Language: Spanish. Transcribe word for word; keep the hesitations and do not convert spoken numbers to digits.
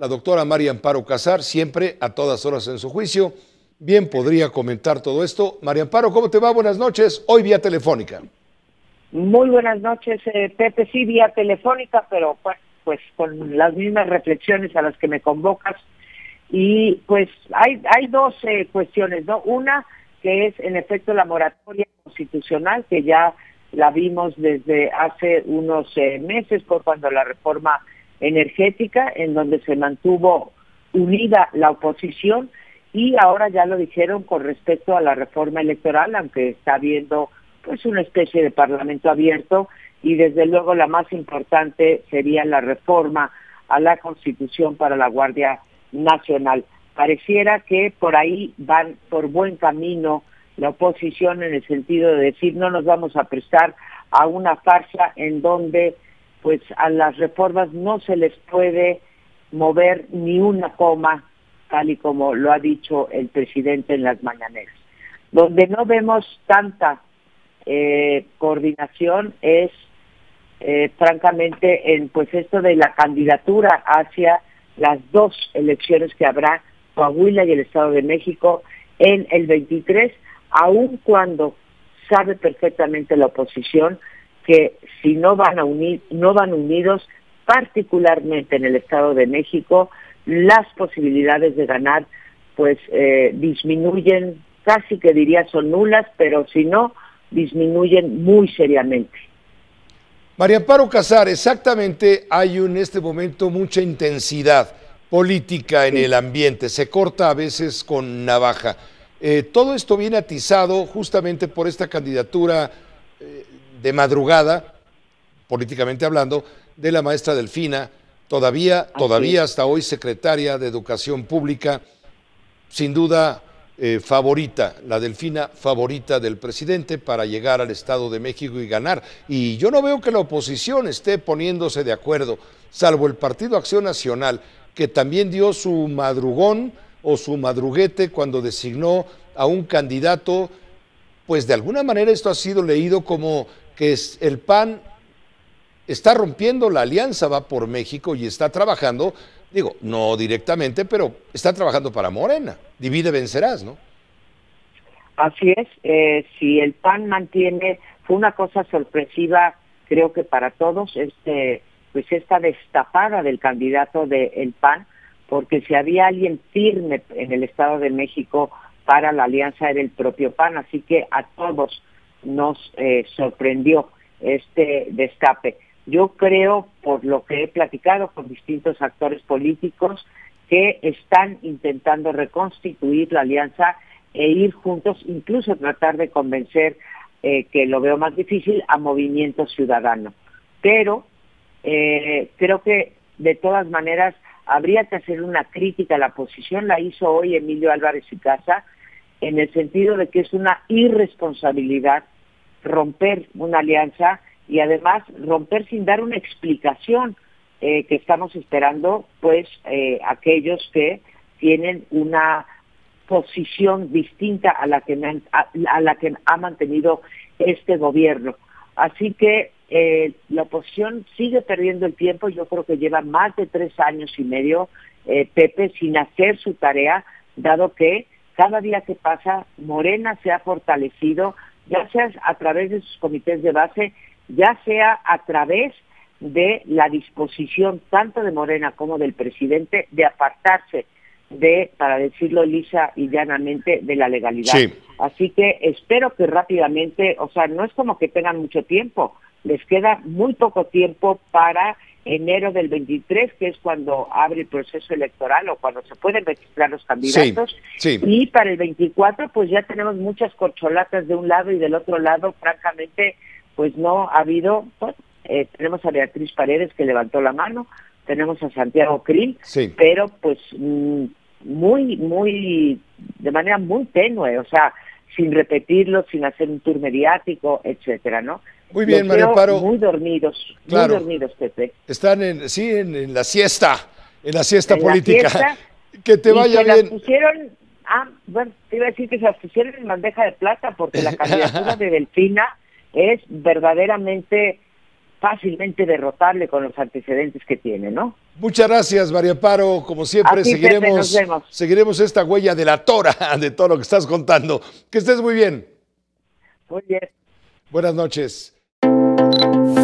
la doctora María Amparo Casar, siempre a todas horas en su juicio. Bien podría comentar todo esto. María Amparo, ¿cómo te va? Buenas noches. Hoy vía telefónica. Muy buenas noches, eh, Pepe. Sí, vía telefónica, pero pues, pues con las mismas reflexiones a las que me convocas. Y pues hay, hay dos eh, cuestiones, ¿no? Una, que es en efecto la moratoria constitucional, que ya la vimos desde hace unos eh, meses, por cuando la reforma energética, en donde se mantuvo unida la oposición, y ahora ya lo dijeron con respecto a la reforma electoral, aunque está habiendo pues una especie de parlamento abierto, y desde luego la más importante sería la reforma a la Constitución para la Guardia Nacional. Pareciera que por ahí van por buen camino la oposición, en el sentido de decir no nos vamos a prestar a una farsa en donde pues a las reformas no se les puede mover ni una coma, tal y como lo ha dicho el presidente en las mañaneras. Donde no vemos tanta eh, coordinación es eh, francamente en pues esto de la candidatura hacia las dos elecciones que habrá, Coahuila y el Estado de México, en el veintitrés, aun cuando sabe perfectamente la oposición que si no van a unir, no van unidos, particularmente en el Estado de México, las posibilidades de ganar pues eh, disminuyen, casi que diría son nulas, pero si no, disminuyen muy seriamente. María Amparo Casar, exactamente, hay en este momento mucha intensidad política en Sí. el ambiente, se corta a veces con navaja. Eh, todo esto viene atizado justamente por esta candidatura eh, de madrugada, políticamente hablando, de la maestra Delfina, todavía, todavía hasta hoy secretaria de Educación Pública, sin duda eh, favorita, la Delfina favorita del presidente para llegar al Estado de México y ganar. Y yo no veo que la oposición esté poniéndose de acuerdo, salvo el Partido Acción Nacional, que también dio su madrugón o su madruguete cuando designó a un candidato. Pues de alguna manera esto ha sido leído como que es el P A N está rompiendo la alianza, va por México y está trabajando, digo, no directamente, pero está trabajando para Morena. Divide, vencerás, ¿no? Así es, eh, si el P A N mantiene, fue una cosa sorpresiva, creo que para todos, este, pues esta destapada del candidato del P A N, porque si había alguien firme en el Estado de México para la alianza era el propio P A N, así que a todos nos eh, sorprendió este destape. Yo creo, por lo que he platicado con distintos actores políticos, que están intentando reconstituir la alianza e ir juntos, incluso tratar de convencer, eh, que lo veo más difícil, a Movimiento Ciudadano. Pero eh, creo que de todas maneras habría que hacer una crítica a la oposición, la hizo hoy Emilio Álvarez y Casa, en el sentido de que es una irresponsabilidad romper una alianza y además romper sin dar una explicación eh, que estamos esperando pues eh, aquellos que tienen una posición distinta a la que me, a, a la que ha mantenido este gobierno. Así que eh, la oposición sigue perdiendo el tiempo. Yo creo que lleva más de tres años y medio, eh, Pepe, sin hacer su tarea, dado que cada día que pasa Morena se ha fortalecido, ya sea a través de sus comités de base, ya sea a través de la disposición tanto de Morena como del presidente de apartarse de, para decirlo lisa y llanamente, de la legalidad. Sí. Así que espero que rápidamente, o sea, no es como que tengan mucho tiempo, les queda muy poco tiempo para enero del veintitrés, que es cuando abre el proceso electoral o cuando se pueden registrar los candidatos, sí, sí. Y para el veinticuatro pues ya tenemos muchas corcholatas de un lado y del otro lado. Francamente pues no ha habido, pues, eh, tenemos a Beatriz Paredes que levantó la mano, tenemos a Santiago Krill, sí. Pero pues mmm, muy, muy, de manera muy tenue, o sea, sin repetirlo, sin hacer un tour mediático, etcétera, ¿no? Muy bien, María Amparo. Muy dormidos, claro. Muy dormidos, Pepe. Están en, sí, en, en la siesta, en la siesta en política. La siesta, que te vaya y se bien. Las pusieron, ah, bueno, te iba a decir que se las pusieron en bandeja de plata, porque la candidatura de Delfina es verdaderamente fácilmente derrotarle con los antecedentes que tiene, ¿no? Muchas gracias, María Amparo. Como siempre, Así, seguiremos, Pepe, nos vemos. seguiremos esta huella delatora de todo lo que estás contando. Que estés muy bien. Muy bien. Buenas noches.